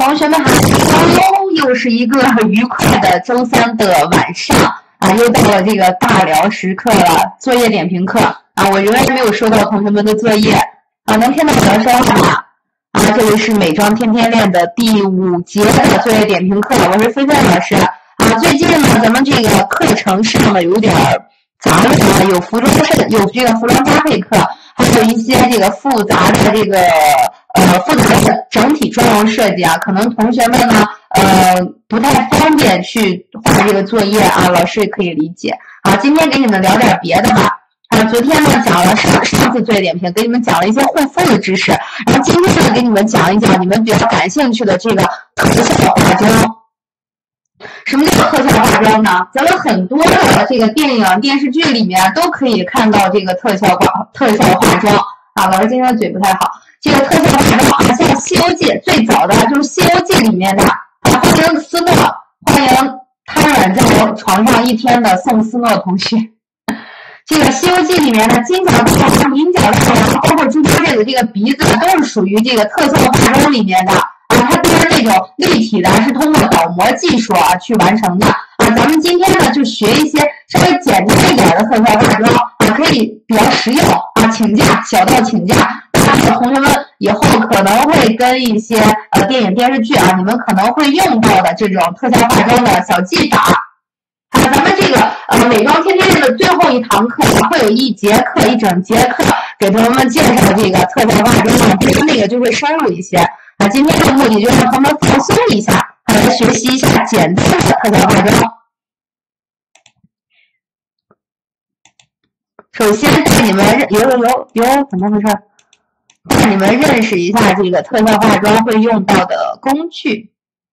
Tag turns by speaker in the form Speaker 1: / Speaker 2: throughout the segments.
Speaker 1: 同学们好，又是一个愉快的周三的晚上啊，又到了这个大聊时刻了，作业点评课啊，我仍然没有收到同学们的作业啊，能听到我的声音吗？啊，这里是美妆天天练的第5节的作业点评课，我是菲菲老师啊。最近呢，咱们这个课程上的有点杂乱啊，有服装搭配课，还有一些这个复杂的整体妆容设计啊，可能同学们呢不太方便去画这个作业啊，老师也可以理解啊。今天给你们聊点别的吧。昨天呢讲了上次作业点评，给你们讲了一些护肤的知识，然后今天呢给你们讲一讲你们比较感兴趣的这个特效化妆。什么叫特效化妆呢？咱们很多的这个电影、电视剧里面都可以看到这个特效化妆啊。老师今天的嘴不太好，这个特效化妆啊，像《西游记》最早的就是《西游记》里面的啊，欢迎思诺，欢迎瘫软在我床上1天的宋思诺同学。这个《西游记》里面的金角大王、银角大王，包括猪八戒的这个鼻子，都是属于这个特效化妆里面的啊。它不是那种立体的，是通过倒模技术啊去完成的啊。咱们今天呢就学一些稍微简单一点的特效化妆啊，可以比较实用啊，请假小到请假。同学们以后可能会跟一些电影电视剧啊，你们可能会用到的这种特效化妆的小技法。咱们这个美妆天天练的最后一堂课会有一整节课给同学们介绍这个特效化妆，其实那个就会深入一些啊。今天的目的就是让同学们放松一下，来学习一下简单的特效化妆。首先带你们怎么回事？带你们认识一下这个特效化妆会用到的工具。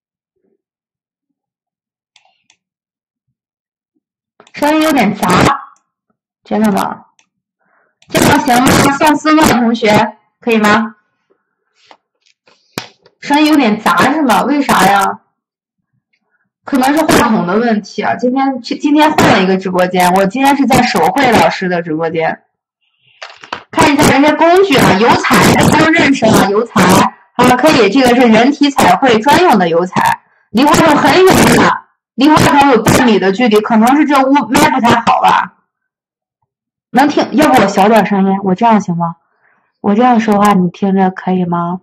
Speaker 1: 声音有点杂，真的吗？这样行吗？宋思诺同学可以吗？声音有点杂是吗？为啥呀？可能是话筒的问题啊。今天换了一个直播间，我今天是在手绘老师的直播间。看一下这些工具啊，油彩大家都认识了，油彩啊，可以，这个是人体彩绘专用的油彩。离话筒很远的，离话筒有半米的距离，可能是这屋麦不太好吧？能听？要不我小点声音，我这样行吗？我这样说话你听着可以吗？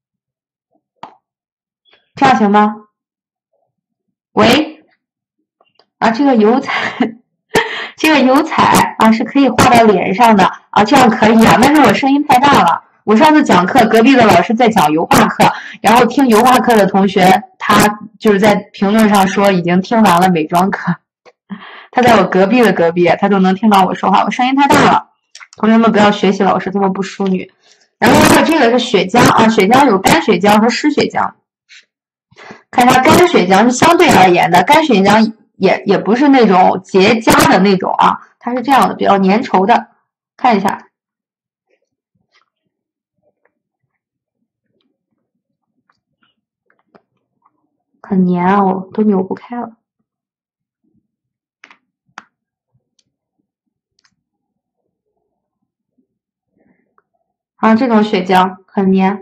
Speaker 1: 这样行吗？喂，啊，这个油彩啊是可以画到脸上的啊，这样可以啊。但是我声音太大了。我上次讲课，隔壁的老师在讲油画课，然后听油画课的同学，他就是在评论上说已经听完了美妆课。他在我隔壁，他都能听到我说话，我声音太大了。同学们不要学习老师这么不淑女。然后这个是血浆啊，血浆有干血浆和湿血浆。看一下干血浆是相对而言的，干血浆也不是那种结痂的那种啊，它是这样的，比较粘稠的。看一下，很粘哦，都扭不开了。啊，这种血浆很粘。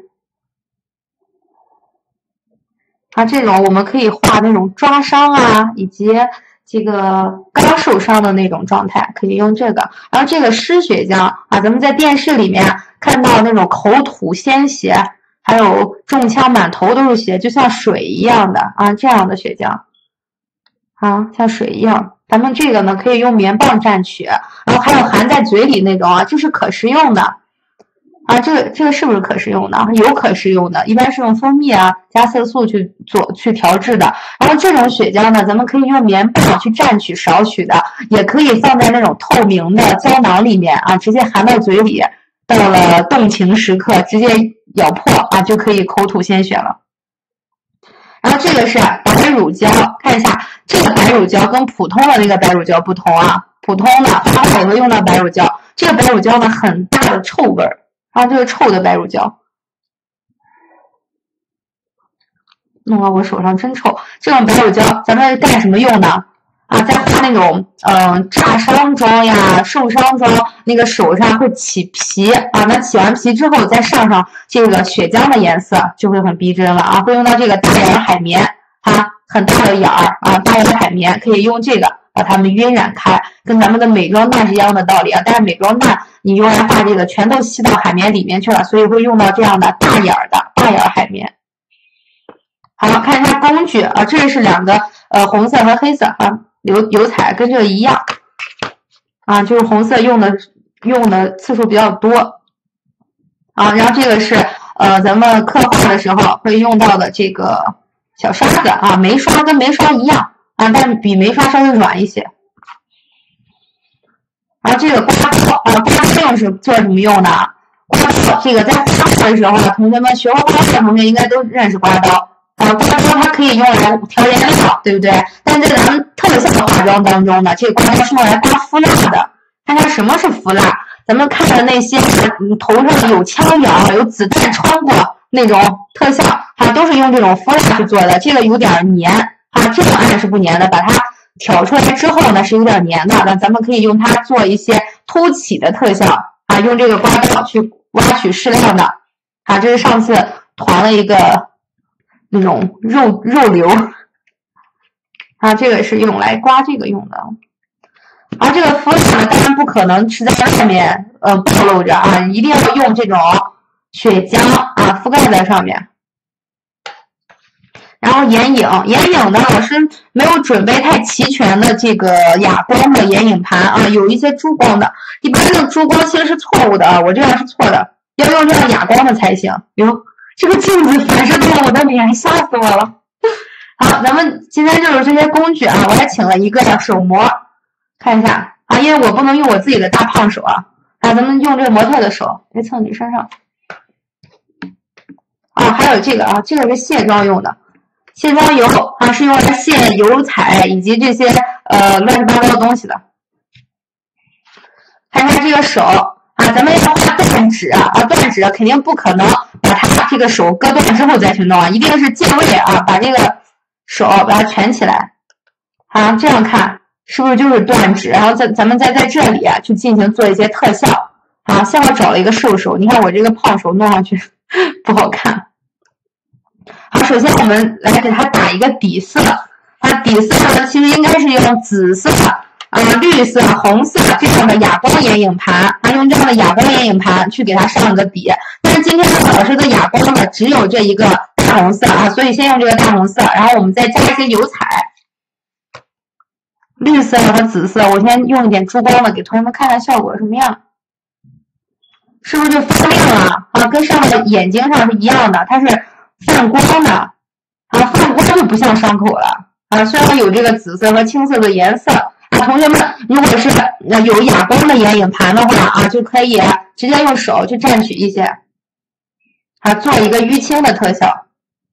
Speaker 1: 啊，这种我们可以画那种抓伤啊，以及这个刚受伤的那种状态，可以用这个。然后这个湿血浆啊，咱们在电视里面看到那种口吐鲜血，还有中枪满头都是血，就像水一样的啊，这样的血浆啊，像水一样。咱们这个呢可以用棉棒蘸取，然后还有含在嘴里那种啊，这是可食用的。啊，这个是不是可食用的？有可食用的，一般是用蜂蜜啊加色素去调制的。然后这种血浆呢，咱们可以用棉棒去蘸取少许的，也可以放在那种透明的胶囊里面啊，直接含到嘴里，到了动情时刻直接咬破啊，就可以口吐鲜血了。然后这个是白乳胶，看一下这个白乳胶跟普通的那个白乳胶不同啊，普通的发火会用到白乳胶，这个白乳胶呢很大的臭味儿。啊，这个臭的白乳胶，弄到我手上真臭。这种白乳胶咱们干什么用呢？ 啊，在画那种炸伤妆呀、受伤妆，那个手上会起皮啊，那起完皮之后再上这个血浆的颜色，就会很逼真了啊。会用到这个大眼海绵啊，很大的眼儿啊，大眼海绵可以用这个把它们晕染开，跟咱们的美妆蛋是一样的道理啊。但是美妆蛋你用来画这个全都吸到海绵里面去了，所以会用到这样的大眼海绵。好，看一下工具啊，这是两个红色和黑色啊。油彩跟这个一样啊，就是红色用的次数比较多啊。然后这个是咱们刻画的时候会用到的这个小刷子啊，眉刷跟眉刷一样啊，但是比眉刷稍微软一些。然后这个刮刀啊，刮刀用是做什么用的啊？刮刀这个在画画的时候，同学们学过画画的同学应该都认识刮刀。刮刀它可以用来调颜料，对不对？但在咱们特效化妆当中呢，这个刮刀是用来刮敷蜡的。看看什么是敷蜡？咱们看的那些头上有枪眼、有子弹穿过那种特效，它都是用这种敷蜡去做的。这个有点粘啊，这种按是不粘的，把它挑出来之后呢是有点粘的。那咱们可以用它做一些凸起的特效啊，用这个刮刀去挖取适量的啊。这是上次团了一个那种肉瘤啊，这个是用来刮这个用的。而这个敷蜡呢，当然不可能是在外面暴露着啊，一定要用这种血浆啊覆盖在上面。然后眼影呢，老师没有准备太齐全的这个哑光的眼影盘啊，有一些珠光的，一般这个珠光其实是错误的啊，我这样是错的，要用这样哑光的才行。哟，这个镜子反射在我的脸，吓死我了。好，咱们今天就是这些工具啊，我还请了一个手模，看一下啊，因为我不能用我自己的大胖手啊，咱们用这个模特的手，别蹭你身上。啊，还有这个啊，这个是卸妆用的，卸妆油啊是用来卸油彩以及这些乱七八糟的东西的。看看这个手啊，咱们要画断指啊，断指肯定不可能把它这个手割断之后再去弄啊，一定是借位啊，把这个手把它蜷起来啊，这样看是不是就是断指？然后咱们再在这里啊去进行做一些特效啊。像我找了一个瘦手，你看我这个胖手弄上去不好看。好，首先我们来给它打一个底色啊，底色呢其实应该是用紫色啊、绿色、红色这样的哑光眼影盘啊，用这样的哑光眼影盘去给它上个底。但是今天老师的哑光呢只有这一个大红色啊，所以先用这个大红色，然后我们再加一些油彩，绿色和紫色。我先用一点珠光的给同学们看看效果什么样，是不是就发亮了啊？跟上面的眼睛上是一样的，它是泛光的啊，泛光就不像伤口了啊。虽然有这个紫色和青色的颜色啊，同学们如果是有哑光的眼影盘的话啊，就可以直接用手去蘸取一些啊，做一个淤青的特效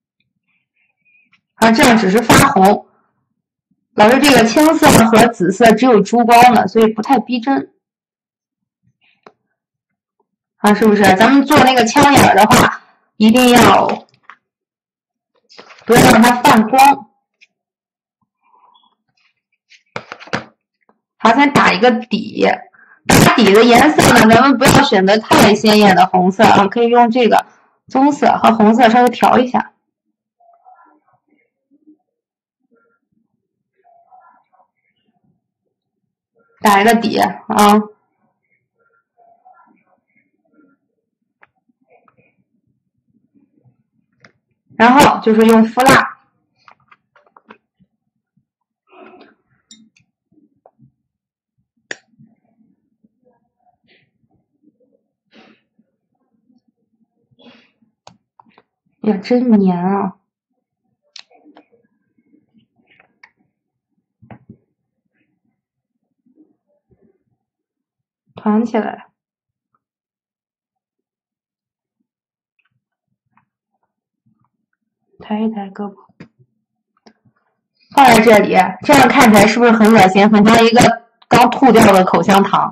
Speaker 1: 啊，这样只是发红。老师这个青色和紫色只有珠光的，所以不太逼真啊，是不是？咱们做那个枪眼的话，一定要不要让它泛光。好，先打一个底，打底的颜色呢，咱们不要选择太鲜艳的红色啊，可以用这个棕色和红色稍微调一下，打一个底啊。然后就是用敷蜡。呀，真黏啊！团起来，抬一抬胳膊，放在这里，这样看起来是不是很恶心？很像一个刚吐掉的口香糖。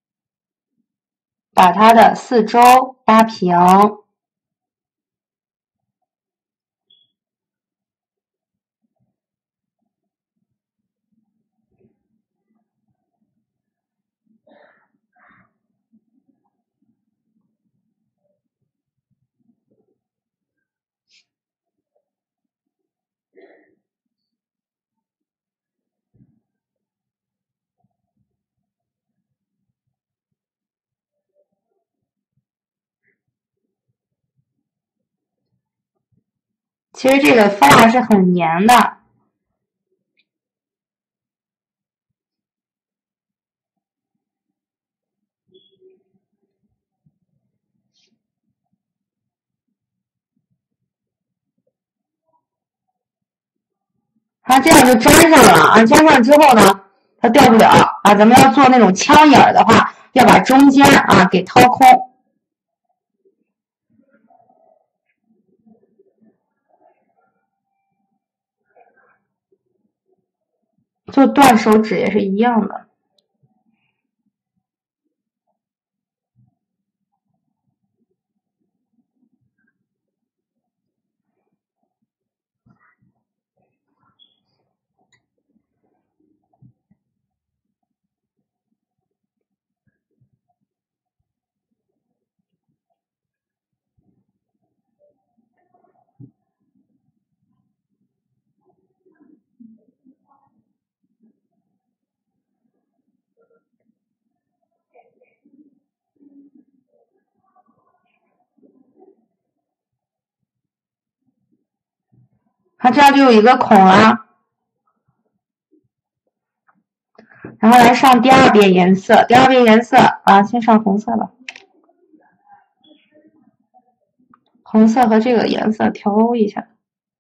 Speaker 1: 把它的四周拉平， 其实这个蜂蜡是很粘的。它这样就粘上了啊，粘上之后呢，它掉不了啊。咱们要做那种枪眼的话，要把中间啊给掏空。做断手指也是一样的。它这样就有一个孔了。然后来上第二遍颜色，第二遍颜色啊，先上红色吧。红色和这个颜色调一下。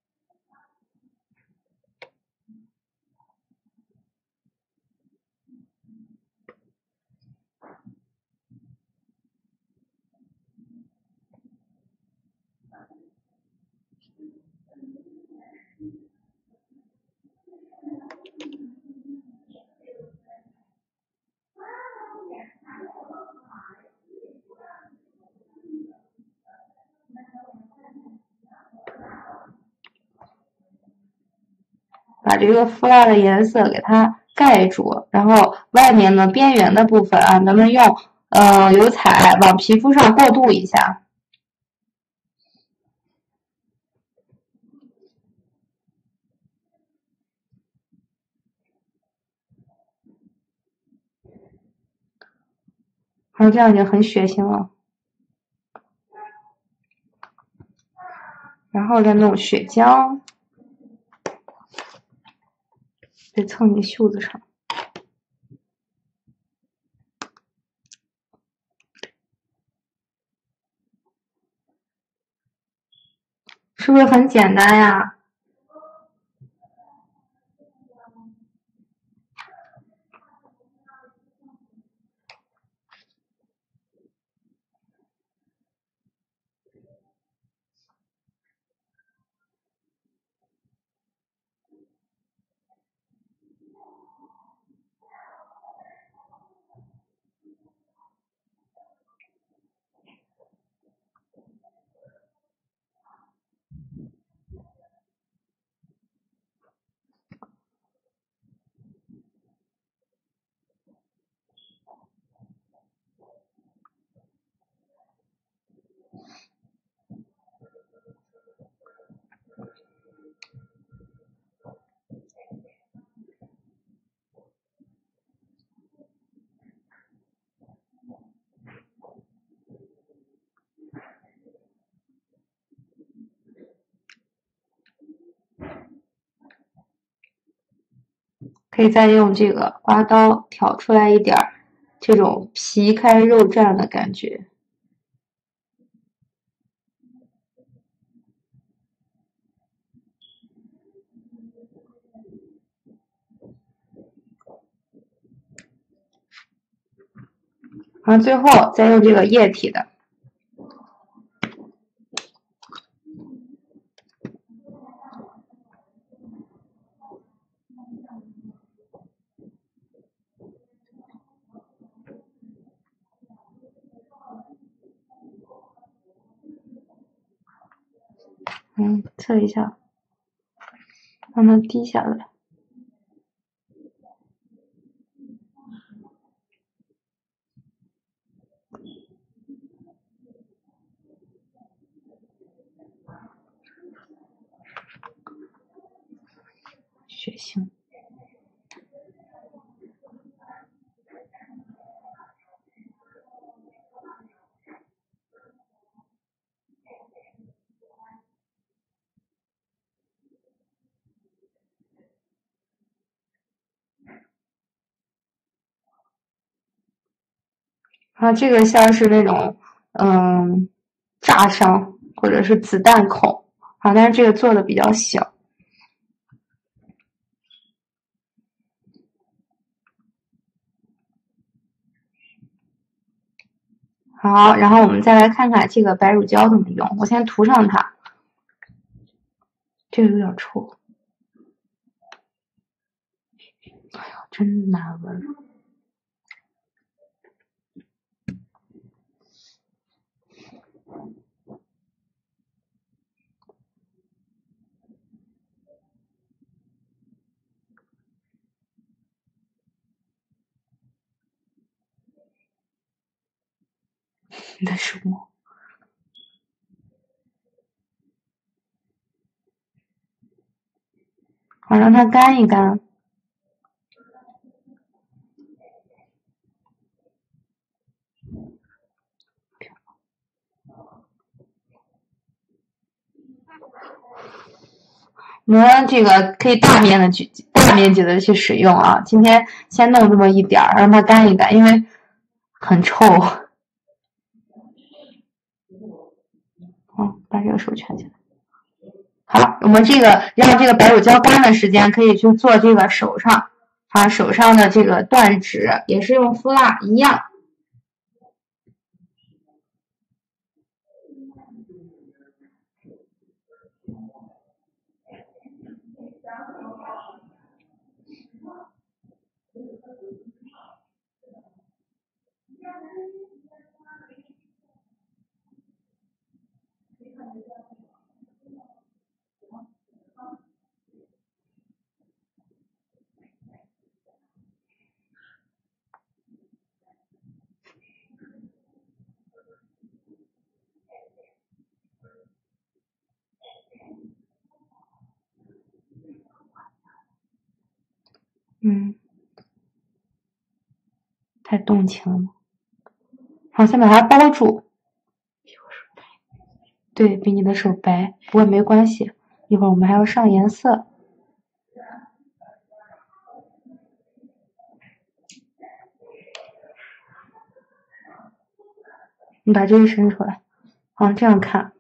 Speaker 1: 把这个敷蜡的颜色给它盖住，然后外面呢边缘的部分啊，咱们用油彩往皮肤上过渡一下。然后这样就很血腥了。然后再弄血浆，再蹭你袖子上。是不是很简单呀？可以再用这个刮刀挑出来一点这种皮开肉绽的感觉。然后最后再用这个液体的。测一下，让它滴下来。血腥。 啊，这个像是那种炸伤或者是子弹孔啊，但是这个做的比较小。好，然后我们再来看看这个白乳胶怎么用。我先涂上它，这个有点臭，哎呀，真难闻。你的手吗？好，让它干一干。我们这个可以大面积的去使用啊。今天先弄这么一点儿，让它干一干，因为很臭。把这个手圈起来。好，我们这个让这个白乳胶干的时间可以去做这个手上啊，手上的这个断指也是用敷蜡一样。太动情了。好，先把它包住。对，比你的手白，不过没关系，一会儿我们还要上颜色。你把这个伸出来，好，这样看。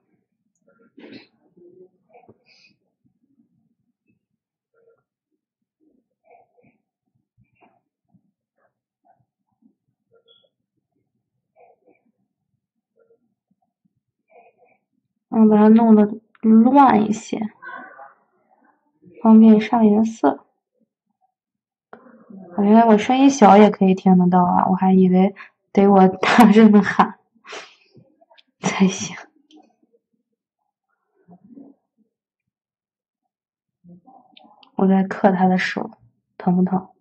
Speaker 1: 把它弄得乱一些，方便上颜色。原来我声音小也可以听得到啊，我还以为得我大声的喊才行。我在刻他的手，疼不疼？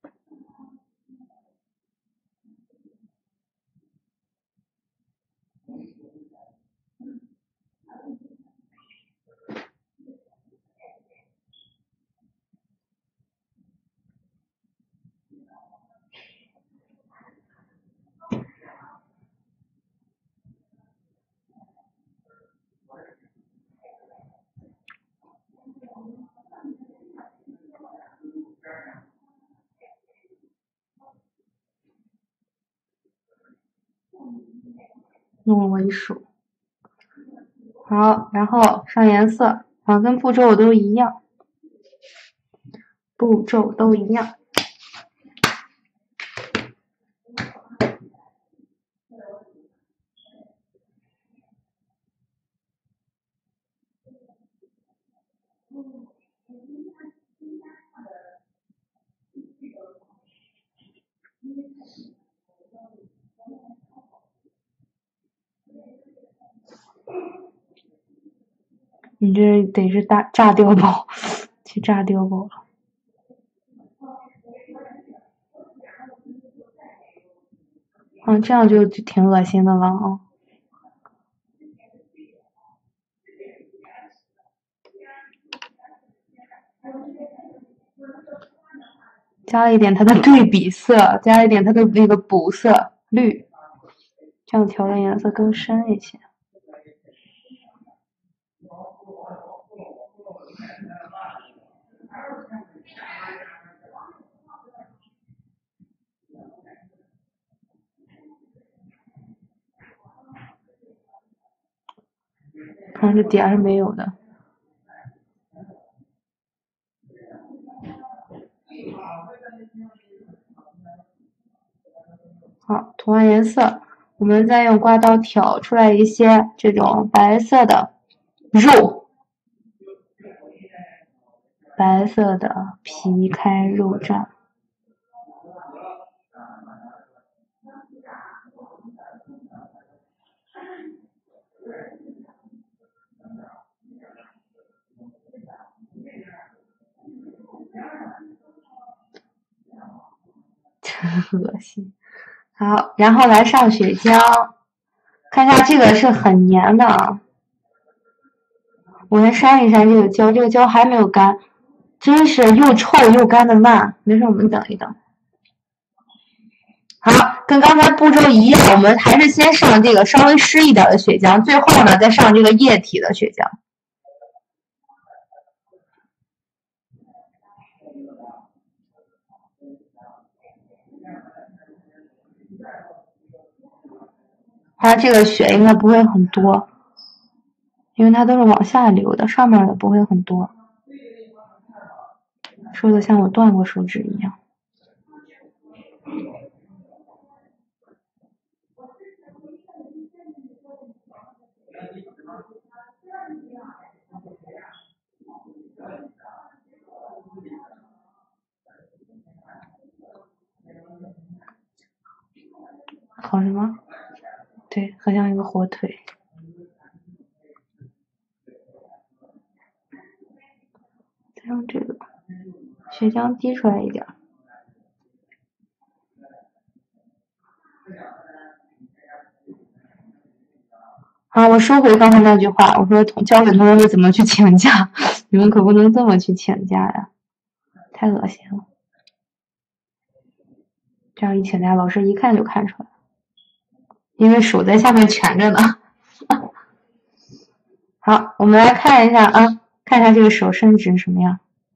Speaker 1: 弄了我一手。好，然后上颜色啊，跟步骤都一样，步骤都一样。你这得是炸碉堡，去炸碉堡了。这样就挺恶心的了啊。加了一点它的对比色，加了一点它的那个补色绿，这样调的颜色更深一些。 看这点是没有的。好，涂完颜色，我们再用刮刀挑出来一些这种白色的肉，白色的皮开肉绽。真恶心。好，然后来上血浆，看一下这个是很粘的啊。我来扇一扇这个胶，这个胶还没有干，真是又臭又干的慢。没事，我们等一等。好，跟刚才步骤一样，我们还是先上这个稍微湿一点的血浆，最后呢再上这个液体的血浆。它这个血应该不会很多，因为它都是往下流的，上面的不会很多。说的像我断过手指一样。好什么？对，很像一个火腿。再用这个血浆滴出来一点。好，我收回刚才那句话，我说教给同学们怎么去请假，你们可不能这么去请假呀，太恶心了。这样一请假，老师一看就看出来，因为手在下面蜷着呢。好，我们来看一下啊，看一下这个手伸直什么样。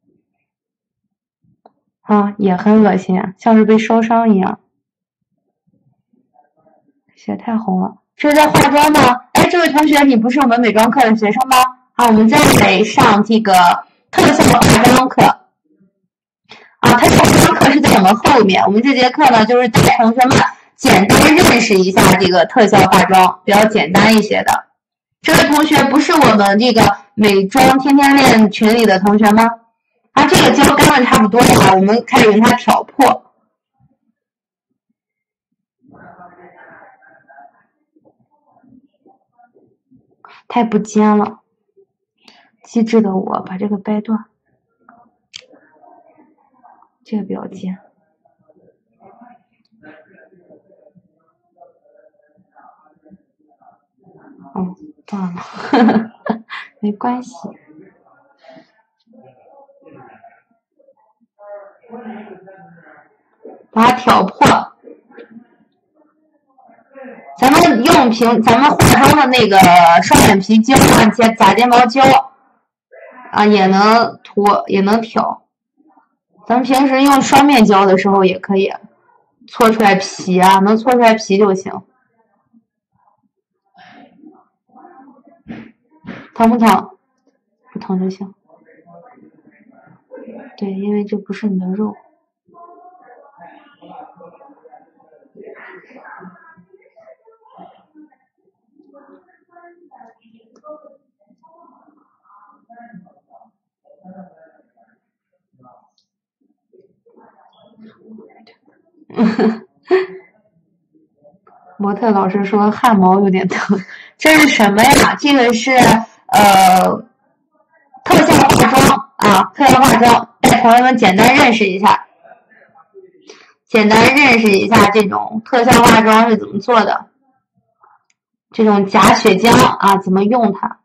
Speaker 1: 啊，也很恶心啊，像是被烧伤一样。血太红了，这是在化妆吗？哎，这位同学，你不是我们美妆课的学生吗？好，我们再来上这个特效化妆课。啊，特效化妆课是在我们后面，我们这节课呢，就是带同学们简单认识一下这个特效化妆，比较简单一些的。这位同学不是我们这个美妆天天练群里的同学吗？啊，这个胶干的差不多了，我们开始用它挑破。太不尖了，机智的我把这个掰断，这个比较尖。哦，断了，没关系。把它挑破。咱们化妆的那个双眼皮胶啊，假睫毛胶啊，也能涂，也能挑。咱们平时用双面胶的时候也可以搓出来皮啊，能搓出来皮就行。疼不疼？不疼就行。对，因为这不是你的肉。模特老师说汗毛有点疼，这是什么呀？这个是特效化妆啊，特效化妆，带同学们简单认识一下，这种特效化妆是怎么做的，这种假血浆啊怎么用它。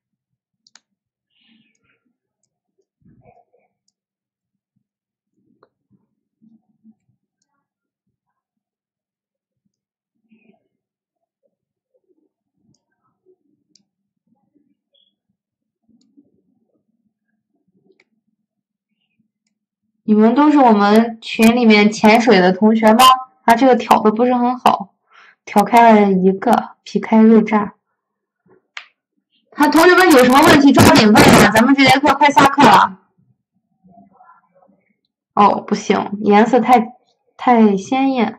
Speaker 1: 你们都是我们群里面潜水的同学吗？啊，这个挑的不是很好，挑开了一个，皮开肉绽。 好，同学们有什么问题抓紧问啊，咱们这节课快下课了。哦，不行，颜色太鲜艳。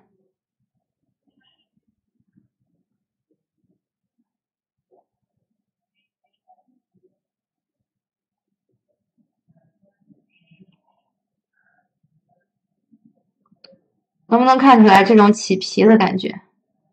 Speaker 1: 能不能看出来这种起皮的感觉？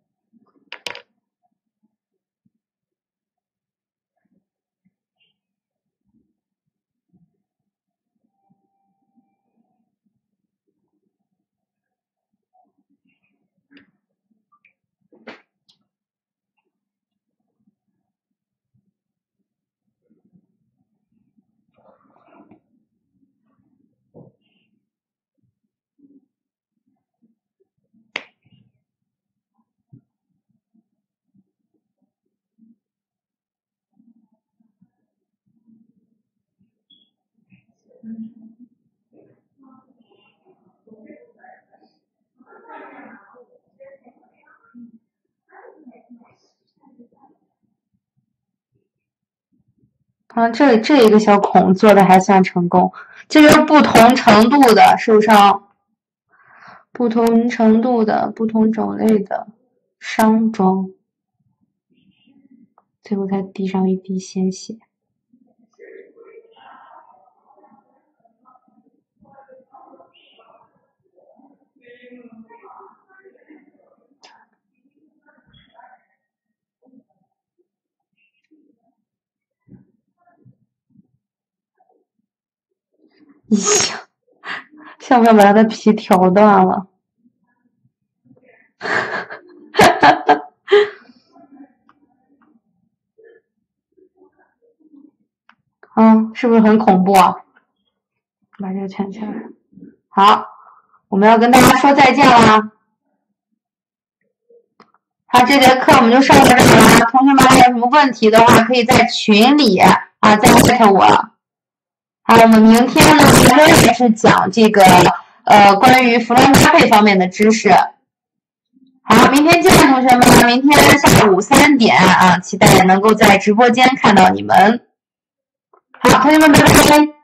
Speaker 1: 这一个小孔做的还算成功，这就是不同程度的受伤，不同程度的不同种类的伤妆，最后才滴上一滴鲜血。呀，像不像把他的皮挑断了？是不是很恐怖啊？把这个圈起来。好，我们要跟大家说再见啦。好，这节课我们就上到这里了。同学们还有什么问题的话，可以在群里再艾特我。好，我们明天呢也是讲这个关于服装搭配方面的知识。好，明天见，同学们，明天下午3点期待能够在直播间看到你们。好，同学们，拜拜。